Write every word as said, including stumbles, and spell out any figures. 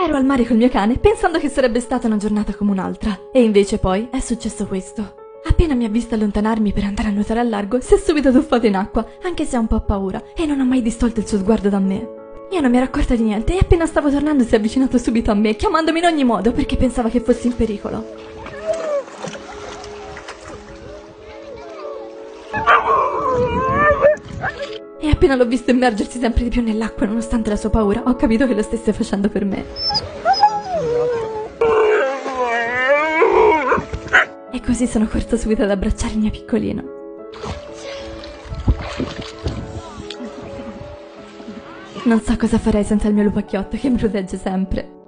Ero al mare col mio cane pensando che sarebbe stata una giornata come un'altra. E invece poi è successo questo. Appena mi ha visto allontanarmi per andare a nuotare al largo, si è subito tuffato in acqua, anche se ha un po' paura, e non ha mai distolto il suo sguardo da me. Io non mi ero accorta di niente e appena stavo tornando si è avvicinato subito a me, chiamandomi in ogni modo perché pensava che fossi in pericolo. E appena l'ho visto immergersi sempre di più nell'acqua nonostante la sua paura, ho capito che lo stesse facendo per me. E così sono corsa subito ad abbracciare il mio piccolino. Non so cosa farei senza il mio lupacchiotto che mi protegge sempre.